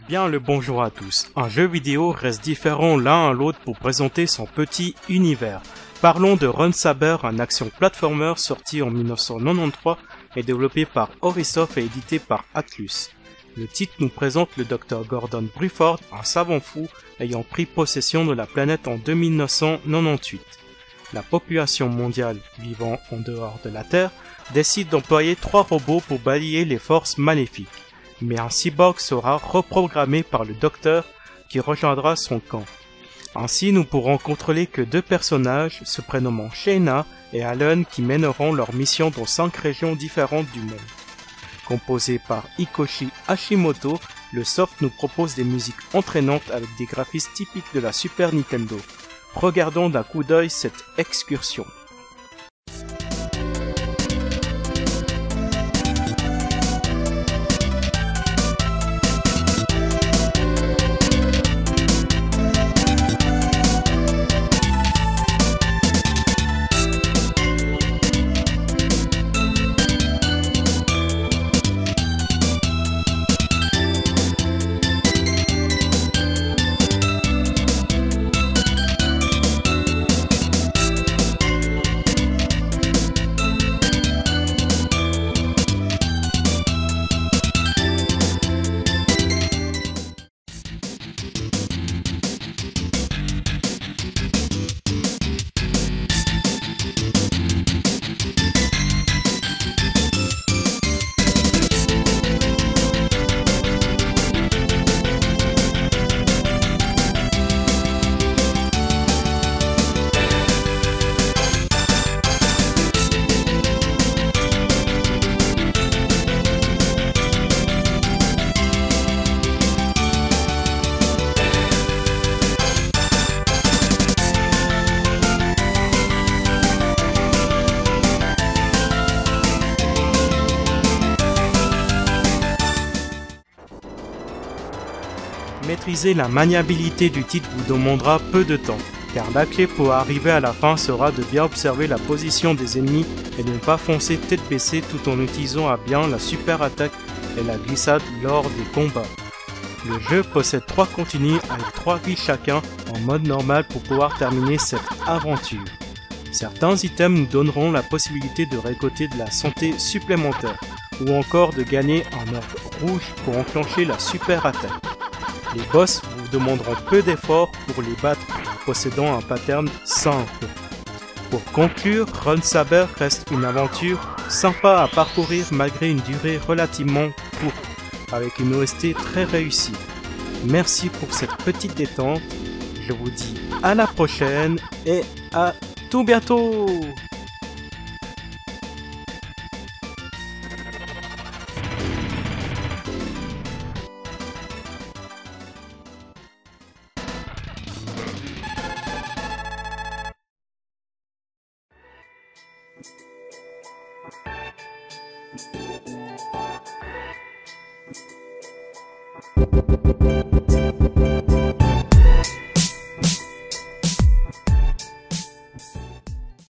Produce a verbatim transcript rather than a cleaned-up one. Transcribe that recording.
Bien le bonjour à tous. Un jeu vidéo reste différent l'un à l'autre pour présenter son petit univers. Parlons de Run Saber, un action platformer sorti en mille neuf cent quatre-vingt-treize et développé par Orisoft et édité par Atlus. Le titre nous présente le docteur Gordon Bruford, un savant fou ayant pris possession de la planète en deux mille neuf cent quatre-vingt-dix-huit. La population mondiale vivant en dehors de la Terre décide d'employer trois robots pour balayer les forces maléfiques. Mais un cyborg sera reprogrammé par le docteur qui rejoindra son camp. Ainsi, nous pourrons contrôler que deux personnages se prénommant Shayna et Alan qui mèneront leur mission dans cinq régions différentes du monde. Composé par Hikoshi Hashimoto, le soft nous propose des musiques entraînantes avec des graphismes typiques de la Super Nintendo. Regardons d'un coup d'œil cette excursion. Maîtriser la maniabilité du titre vous demandera peu de temps, car la clé pour arriver à la fin sera de bien observer la position des ennemis et de ne pas foncer tête baissée tout en utilisant à bien la super attaque et la glissade lors des combats. Le jeu possède trois continues avec trois vies chacun en mode normal pour pouvoir terminer cette aventure. Certains items nous donneront la possibilité de récolter de la santé supplémentaire, ou encore de gagner un ordre rouge pour enclencher la super attaque. Les boss vous demanderont peu d'efforts pour les battre, possédant un pattern simple. Pour conclure, Run Saber reste une aventure sympa à parcourir malgré une durée relativement courte, avec une O S T très réussie. Merci pour cette petite détente, je vous dis à la prochaine et à tout bientôt! Thank you.